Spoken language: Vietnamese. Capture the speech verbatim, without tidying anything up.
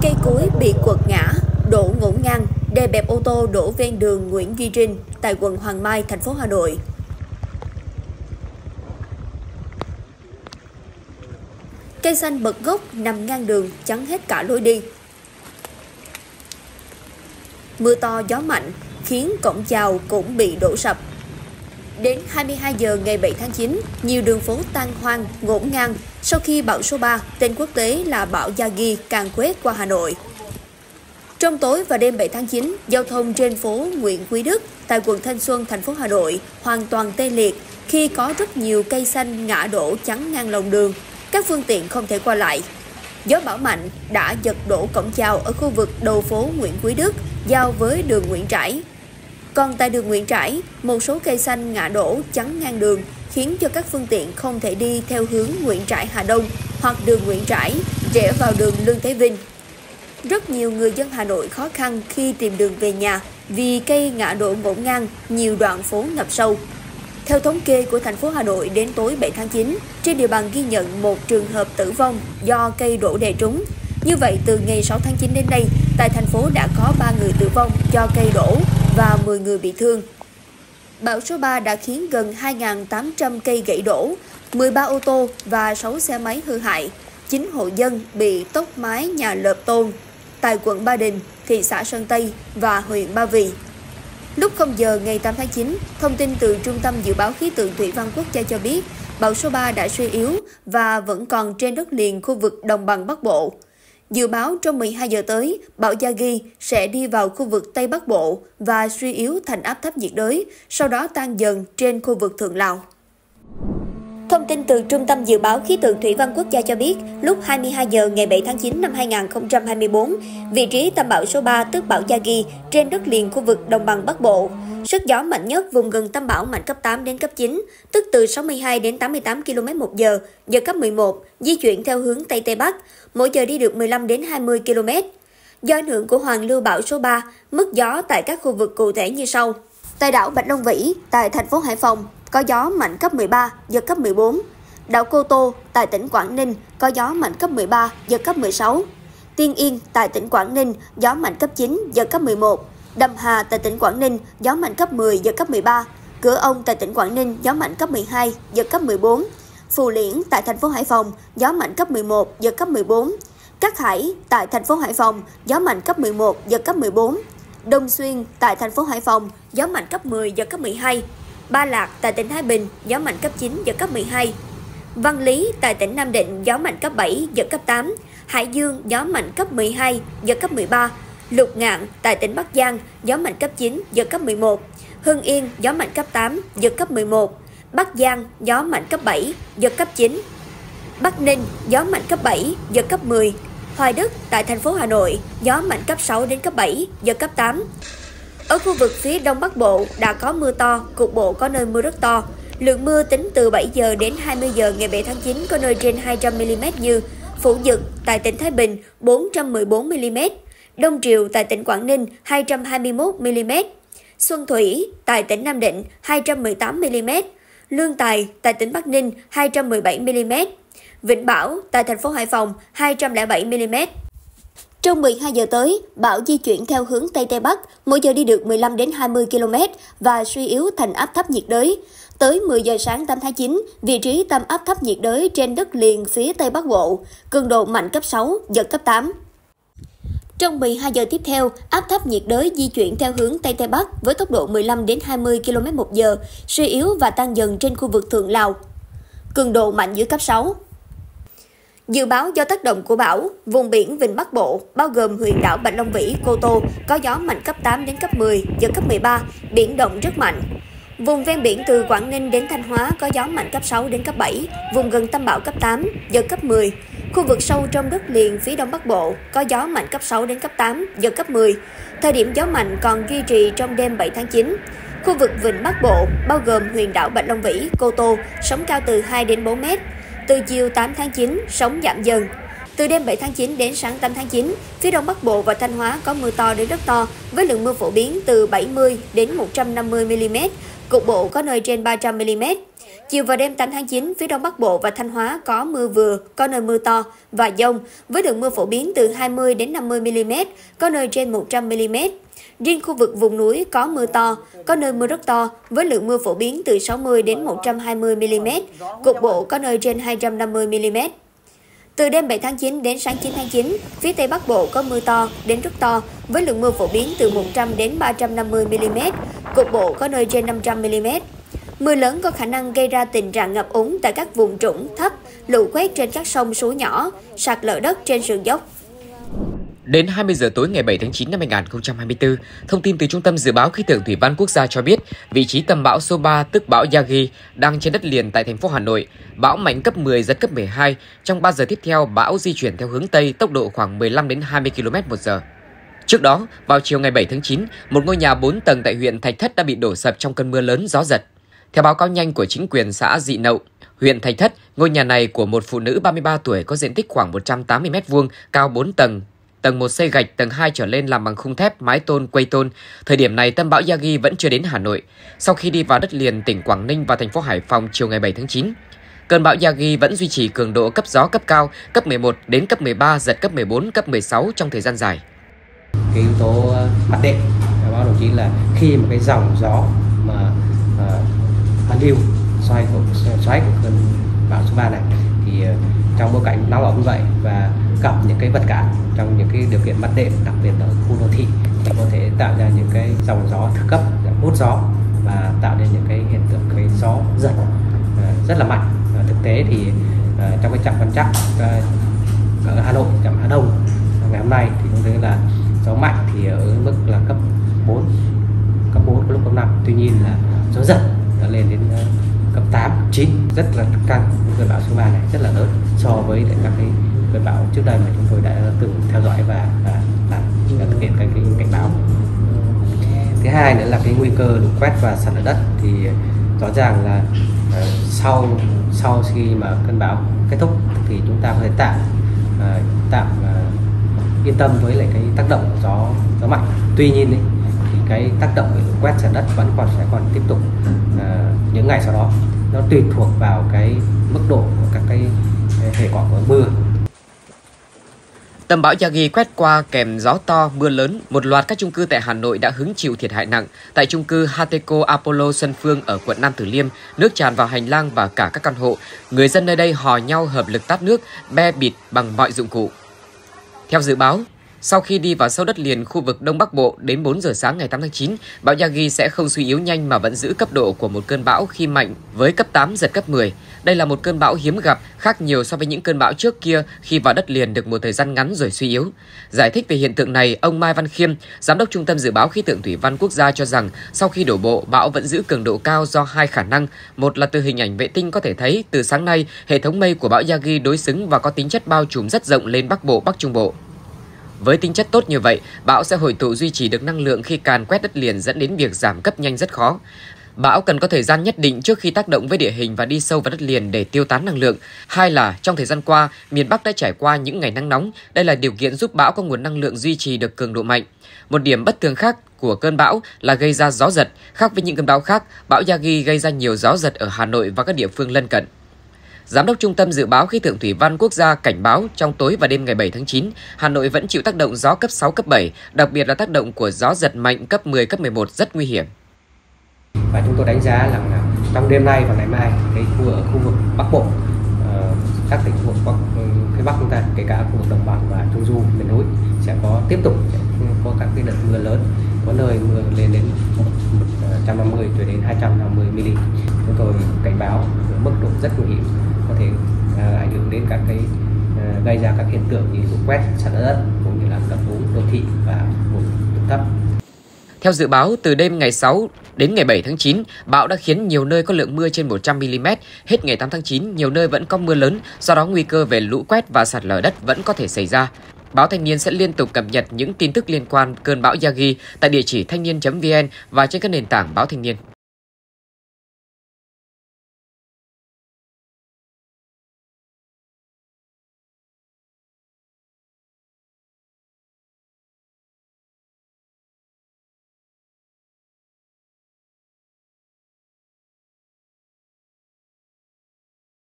Cây cối bị quật ngã, đổ ngổn ngang, đè bẹp ô tô đổ ven đường Nguyễn Duy Trinh tại quận Hoàng Mai, thành phố Hà Nội. Cây xanh bật gốc nằm ngang đường chắn hết cả lối đi. Mưa to gió mạnh khiến cổng chào cũng bị đổ sập. Đến hai mươi hai giờ ngày bảy tháng chín, nhiều đường phố tan hoang, ngổn ngang sau khi bão số ba, tên quốc tế là bão Yagi, càn quét qua Hà Nội. Trong tối và đêm bảy tháng chín, giao thông trên phố Nguyễn Quý Đức tại quận Thanh Xuân, thành phố Hà Nội hoàn toàn tê liệt khi có rất nhiều cây xanh ngã đổ chắn ngang lòng đường, các phương tiện không thể qua lại. Gió bão mạnh đã giật đổ cổng chào ở khu vực đầu phố Nguyễn Quý Đức, giao với đường Nguyễn Trãi. Còn tại đường Nguyễn Trãi, một số cây xanh ngã đổ chắn ngang đường khiến cho các phương tiện không thể đi theo hướng Nguyễn Trãi Hà Đông hoặc đường Nguyễn Trãi rẽ vào đường Lương Thế Vinh. Rất nhiều người dân Hà Nội khó khăn khi tìm đường về nhà vì cây ngã đổ ngổn ngang, nhiều đoạn phố ngập sâu. Theo thống kê của thành phố Hà Nội, đến tối bảy tháng chín, trên địa bàn ghi nhận một trường hợp tử vong do cây đổ đè trúng. Như vậy, từ ngày sáu tháng chín đến nay, tại thành phố đã có ba người tử vong do cây đổ và mười người bị thương. Bão số ba đã khiến gần hai nghìn tám trăm cây gãy đổ, mười ba ô tô và sáu xe máy hư hại, chín hộ dân bị tốc mái nhà lợp tôn tại quận Ba Đình, thị xã Sơn Tây và huyện Ba Vì. Lúc không giờ ngày tám tháng chín, thông tin từ Trung tâm Dự báo Khí tượng Thủy văn Quốc gia cho biết bão số ba đã suy yếu và vẫn còn trên đất liền khu vực đồng bằng Bắc Bộ. Dự báo trong mười hai giờ tới, bão Yagi sẽ đi vào khu vực Tây Bắc Bộ và suy yếu thành áp thấp nhiệt đới, sau đó tan dần trên khu vực Thượng Lào. Thông tin từ Trung tâm Dự báo Khí tượng Thủy văn Quốc gia cho biết, lúc hai mươi hai giờ ngày bảy tháng chín năm hai nghìn không trăm hai mươi tư, vị trí tâm bão số ba tức bão Yagi trên đất liền khu vực đồng bằng Bắc Bộ. Sức gió mạnh nhất vùng gần tâm bão mạnh cấp tám đến cấp chín, tức từ sáu mươi hai đến tám mươi tám ki lô mét một giờ, giật cấp mười một, di chuyển theo hướng Tây Tây Bắc, mỗi giờ đi được mười lăm đến hai mươi ki lô mét. Do ảnh hưởng của hoàn lưu bão số ba, mức gió tại các khu vực cụ thể như sau. Tại đảo Bạch Long Vĩ, tại thành phố Hải Phòng, có gió mạnh cấp mười ba, giật cấp mười bốn. Đảo Cô Tô, tại tỉnh Quảng Ninh, có gió mạnh cấp mười ba, giật cấp mười sáu. Tiên Yên, tại tỉnh Quảng Ninh, gió mạnh cấp chín, giật cấp mười một. Đầm Hà, tại tỉnh Quảng Ninh, gió mạnh cấp mười, giật cấp mười ba. Cửa Ông, tại tỉnh Quảng Ninh, gió mạnh cấp mười hai, giật cấp mười bốn. Phù Liễn, tại thành phố Hải Phòng, gió mạnh cấp mười một, giật cấp mười bốn. Cát Hải, tại thành phố Hải Phòng, gió mạnh cấp mười một, giật cấp mười bốn. Đông Xuyên, tại thành phố Hải Phòng, gió mạnh cấp mười, giật cấp mười hai. Ba Lạc, tại tỉnh Thái Bình, gió mạnh cấp chín, giật cấp mười hai. Văn Lý, tại tỉnh Nam Định, gió mạnh cấp bảy, giật cấp tám. Hải Dương, gió mạnh cấp mười hai, giật cấp mười ba. Lục Ngạn, tại tỉnh Bắc Giang, gió mạnh cấp chín, giật cấp mười một. Hưng Yên, gió mạnh cấp tám, giật cấp mười một. Bắc Giang, gió mạnh cấp bảy, giật cấp chín. Bắc Ninh, gió mạnh cấp bảy, giật cấp mười. Hoài Đức, tại thành phố Hà Nội, gió mạnh cấp sáu đến cấp bảy, giật cấp tám. Ở khu vực phía Đông Bắc Bộ đã có mưa to, cục bộ có nơi mưa rất to. Lượng mưa tính từ bảy giờ đến hai mươi giờ ngày bảy tháng chín có nơi trên hai trăm mi li mét như Phú Dực tại tỉnh Thái Bình bốn trăm mười bốn mi li mét, Đông Triều tại tỉnh Quảng Ninh hai trăm hai mươi mốt mi li mét, Xuân Thủy tại tỉnh Nam Định hai trăm mười tám mi li mét, Lương Tài tại tỉnh Bắc Ninh hai trăm mười bảy mi li mét, Vĩnh Bảo tại thành phố Hải Phòng hai trăm lẻ bảy mi li mét. Trong mười hai giờ tới, bão di chuyển theo hướng Tây Tây Bắc, mỗi giờ đi được mười lăm đến hai mươi ki lô mét và suy yếu thành áp thấp nhiệt đới. Tới mười giờ sáng tám tháng chín, vị trí tâm áp thấp nhiệt đới trên đất liền phía Tây Bắc Bộ, cường độ mạnh cấp sáu, giật cấp tám. Trong mười hai giờ tiếp theo, áp thấp nhiệt đới di chuyển theo hướng Tây Tây Bắc với tốc độ mười lăm đến hai mươi ki lô mét một giờ, suy yếu và tan dần trên khu vực Thượng Lào. Cường độ mạnh dưới cấp sáu. Dự báo do tác động của bão, vùng biển Vịnh Bắc Bộ, bao gồm huyện đảo Bạch Long Vĩ, Cô Tô, có gió mạnh cấp tám đến cấp mười, giật cấp mười ba, biển động rất mạnh. Vùng ven biển từ Quảng Ninh đến Thanh Hóa có gió mạnh cấp sáu đến cấp bảy, vùng gần tâm bão cấp tám, giật cấp mười. Khu vực sâu trong đất liền phía Đông Bắc Bộ có gió mạnh cấp sáu đến cấp tám, giật cấp mười. Thời điểm gió mạnh còn duy trì trong đêm bảy tháng chín. Khu vực Vịnh Bắc Bộ, bao gồm huyện đảo Bạch Long Vĩ, Cô Tô, sóng cao từ hai đến bốn mét. Từ chiều tám tháng chín, sóng giảm dần. Từ đêm bảy tháng chín đến sáng tám tháng chín, phía Đông Bắc Bộ và Thanh Hóa có mưa to đến rất to, với lượng mưa phổ biến từ bảy mươi đến một trăm năm mươi mi li mét, cục bộ có nơi trên ba trăm mi li mét. Chiều và đêm tám tháng chín, phía Đông Bắc Bộ và Thanh Hóa có mưa vừa, có nơi mưa to và dông, với lượng mưa phổ biến từ hai mươi đến năm mươi mi-li-mét, có nơi trên một trăm mi-li-mét. Riêng khu vực vùng núi có mưa to, có nơi mưa rất to, với lượng mưa phổ biến từ sáu mươi đến một trăm hai mươi mi-li-mét, cục bộ có nơi trên hai trăm năm mươi mi-li-mét. Từ đêm bảy tháng chín đến sáng chín tháng chín, phía Tây Bắc Bộ có mưa to đến rất to, với lượng mưa phổ biến từ một trăm đến ba trăm năm mươi mi-li-mét, cục bộ có nơi trên năm trăm mi-li-mét. Mưa lớn có khả năng gây ra tình trạng ngập úng tại các vùng trũng thấp, lũ quét trên các sông suối nhỏ, sạt lở đất trên sườn dốc. Đến hai mươi giờ tối ngày bảy tháng chín năm hai nghìn không trăm hai mươi tư, thông tin từ Trung tâm Dự báo Khí tượng Thủy văn Quốc gia cho biết, vị trí tâm bão số ba tức bão Yagi đang trên đất liền tại thành phố Hà Nội. Bão mạnh cấp mười, giật cấp mười hai. Trong ba giờ tiếp theo, bão di chuyển theo hướng Tây, tốc độ khoảng mười lăm đến hai mươi ki lô mét một giờ. Trước đó, vào chiều ngày bảy tháng chín, một ngôi nhà bốn tầng tại huyện Thạch Thất đã bị đổ sập trong cơn mưa lớn gió giật. Theo báo cáo nhanh của chính quyền xã Dị Nậu, huyện Thạch Thất, ngôi nhà này của một phụ nữ ba mươi ba tuổi có diện tích khoảng một trăm tám mươi mét vuông, cao bốn tầng. Tầng một xây gạch, tầng hai trở lên làm bằng khung thép, mái tôn, quây tôn. Thời điểm này, tâm bão Yagi vẫn chưa đến Hà Nội. Sau khi đi vào đất liền tỉnh Quảng Ninh và thành phố Hải Phòng chiều ngày bảy tháng chín, cơn bão Yagi vẫn duy trì cường độ cấp gió cấp cao, cấp mười một đến cấp mười ba, giật cấp mười bốn, cấp mười sáu trong thời gian dài. Cái yếu tố mặt đệm, báo đồng chí là khi mà cái dòng gió mà hoàn lưu xoay của xoáy của cơn bão số ba này thì trong bối cảnh nóng ẩm như vậy và gặp những cái vật cản trong những cái điều kiện mặt đệm, đặc biệt ở khu đô thị, thì có thể tạo ra những cái dòng gió thứ cấp, hút gió và tạo ra những cái hiện tượng cái gió giật rất là mạnh. Và thực tế thì trong cái trạm quan trắc ở Hà Nội, trạm Hà Đông ngày hôm nay thì cũng thấy là gió mạnh thì ở mức là cấp bốn, cấp bốn có lúc cấp năm. Tuy nhiên là gió giật đã lên đến cấp tám, chín, rất là căng. Cơn bão số ba này rất là lớn so với các cái cơn bão trước đây mà chúng tôi đã từng theo dõi và, và, và thực hiện cái, cái cảnh báo. Thứ hai nữa là cái nguy cơ lũ quét và sạt lở đất thì rõ ràng là uh, sau sau khi mà cơn bão kết thúc thì chúng ta có thể tạm uh, tạm uh, yên tâm với lại cái tác động của gió gió mạnh. Tuy nhiên ấy, thì cái tác động về lũ quét sạt đất vẫn còn sẽ còn tiếp tục uh, những ngày sau đó. Nó tùy thuộc vào cái mức độ của các cái hệ quả của mưa. Tâm bão Yagi quét qua kèm gió to, mưa lớn, một loạt các chung cư tại Hà Nội đã hứng chịu thiệt hại nặng. Tại chung cư Hateco Apollo Xuân Phương ở quận Nam Từ Liêm, nước tràn vào hành lang và cả các căn hộ. Người dân nơi đây hò nhau hợp lực tát nước, be bịt bằng mọi dụng cụ. Theo dự báo, sau khi đi vào sâu đất liền khu vực Đông Bắc Bộ đến bốn giờ sáng ngày tám tháng chín, bão Yagi sẽ không suy yếu nhanh mà vẫn giữ cấp độ của một cơn bão khi mạnh với cấp tám, giật cấp mười. Đây là một cơn bão hiếm gặp, khác nhiều so với những cơn bão trước kia khi vào đất liền được một thời gian ngắn rồi suy yếu. Giải thích về hiện tượng này, ông Mai Văn Khiêm, Giám đốc Trung tâm Dự báo Khí tượng Thủy văn Quốc gia cho rằng sau khi đổ bộ, bão vẫn giữ cường độ cao do hai khả năng. Một là từ hình ảnh vệ tinh có thể thấy từ sáng nay, hệ thống mây của bão Yagi đối xứng và có tính chất bao trùm rất rộng lên Bắc Bộ, Bắc Trung Bộ. Với tính chất tốt như vậy, bão sẽ hội tụ duy trì được năng lượng khi càn quét đất liền dẫn đến việc giảm cấp nhanh rất khó. Bão cần có thời gian nhất định trước khi tác động với địa hình và đi sâu vào đất liền để tiêu tán năng lượng. Hai là trong thời gian qua, miền Bắc đã trải qua những ngày nắng nóng. Đây là điều kiện giúp bão có nguồn năng lượng duy trì được cường độ mạnh. Một điểm bất thường khác của cơn bão là gây ra gió giật. Khác với những cơn bão khác, bão Yagi gây ra nhiều gió giật ở Hà Nội và các địa phương lân cận. Giám đốc Trung tâm Dự báo Khí tượng Thủy văn Quốc gia cảnh báo trong tối và đêm ngày bảy tháng chín, Hà Nội vẫn chịu tác động gió cấp sáu, cấp bảy, đặc biệt là tác động của gió giật mạnh cấp mười, cấp mười một rất nguy hiểm. Và chúng tôi đánh giá rằng là trong đêm nay và ngày mai, cái khu ở khu vực Bắc Bộ, uh, các tỉnh khu vực Bắc, phía Bắc chúng ta, kể cả khu vực đồng bằng và Trung Du, miền núi sẽ có tiếp tục có các cái đợt mưa lớn, có nơi mưa lên đến một trăm năm mươi cho đến hai trăm năm mươi mi-li. Chúng tôi cảnh báo mức độ rất nguy hiểm, có thể uh, ảnh hưởng đến các cái uh, gây ra các hiện tượng như lũ quét, sạt lở đất cũng như là ngập úng đô thị và vùng trũng thấp. Theo dự báo, từ đêm ngày sáu đến ngày bảy tháng chín, bão đã khiến nhiều nơi có lượng mưa trên một trăm mi-li-mét. Hết ngày tám tháng chín, nhiều nơi vẫn có mưa lớn, do đó nguy cơ về lũ quét và sạt lở đất vẫn có thể xảy ra. Báo Thanh niên sẽ liên tục cập nhật những tin tức liên quan cơn bão Yagi tại địa chỉ thanh niên chấm vn và trên các nền tảng Báo Thanh niên.